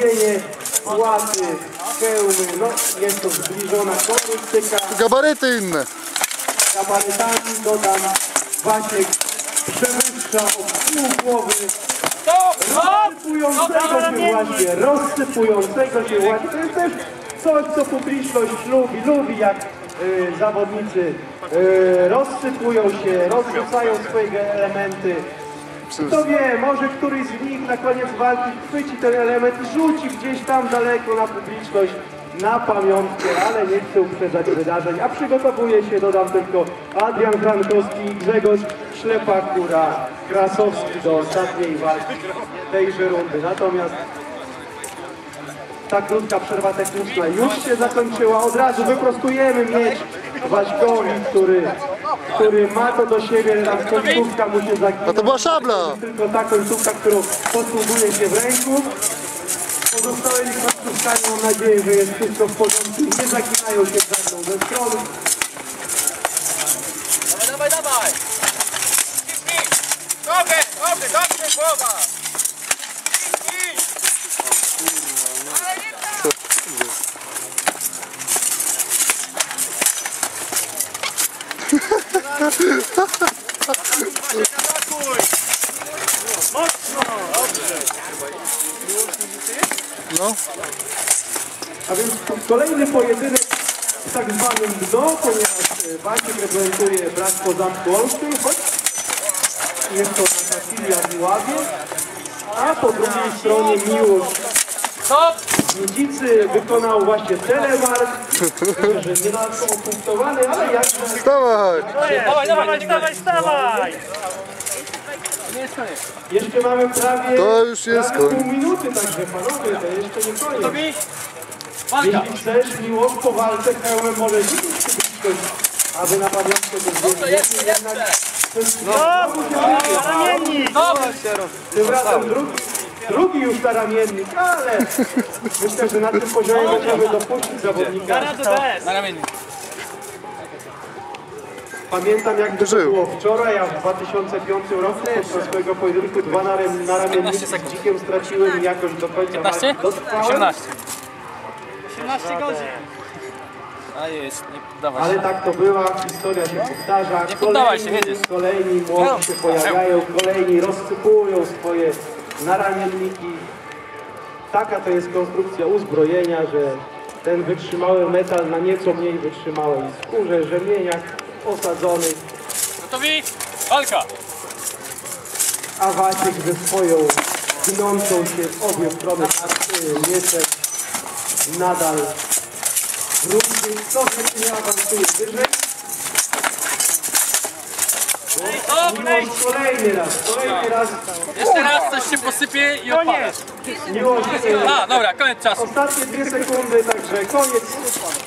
uzbrojenie, płaty, hełmy, no jest to zbliżona konistyka. Gabaryty inne. Gabarytami dodam, Wasiek przewyższa od pół głowy. Rozsypującego się właśnie. To jest też coś, co publiczność lubi jak zawodnicy rozsypują się, rozrzucają swoje elementy. Kto wie, może któryś z nich na koniec walki chwyci ten element i rzuci gdzieś tam daleko na publiczność, na pamiątkę, ale nie chcę uprzedzać wydarzeń, a przygotowuje się, dodam tylko, Adrian Frankowski i Grzegorz Szlepak-Krasowski do ostatniej walki tejże rundy. Natomiast ta krótka przerwa techniczna już się zakończyła. Od razu wyprostujemy miecz Waśkowi, który ma to do siebie, tam końcówka mu się zaginęła. A to była szabla! Tylko ta końcówka, którą posługuje się w ręku. Pozostałe końcówkami mam nadzieję, że jest wszystko w porządku. Nie zaginają się żadną ze stron. Dawaj, dawaj! Dobrze, głowa! Mocno! Dobrze! No. A więc kolejny pojedynek w tak zwanym dno, ponieważ Wasiek reprezentuje brat Kozak Olsztyn, choć jest to nasza filia w Ławie, a po drugiej stronie Miłosz z Nidzicy wykonał właśnie telemark, że nie na to opunktowany, ale jak... Wstawaj! Dawaj! Jeszcze mamy prawie, To już jest prawie koniec. pół minuty, także panowie, to jeszcze nie koniec. Gotowi? Walka! Jeśli chcesz, Miłosz, po walce hełmem może rzucić publiczność, aby na pamiątkę to zdjęcie. Jeszcze! Ramiennik! Tym razem drugi już na ramiennik, ale myślę, że na tym poziomie będziemy dopuścić zawodnika. Na ramiennik. Pamiętam, jak to było wczoraj, a w 2005 roku podczas swojego pojedynku dwa naramienniki z Dzikiem straciłem i jakoś do końca 15? dotrwałem. 18. 18 godzin. A jest, nie poddawaj się. Ale tak to była, historia się powtarza. Nie poddawaj się, jedziesz. Kolejni młodzi się pojawiają, kolejni rozsypują swoje naramienniki. Taka to jest konstrukcja uzbrojenia, że ten wytrzymały metal na nieco mniej wytrzymałej skórze, rzemieniach osadzonych. Gotowi? Walka! A Wasiek ze swoją gnącą się w obie strony mieczem nadal wróci. To rzeczy nie awansuje wyżej. Kolejny raz. Jeszcze raz coś się posypie i odpada. Miłość, A, dobra, koniec czasu. ostatnie 2 sekundy, także koniec.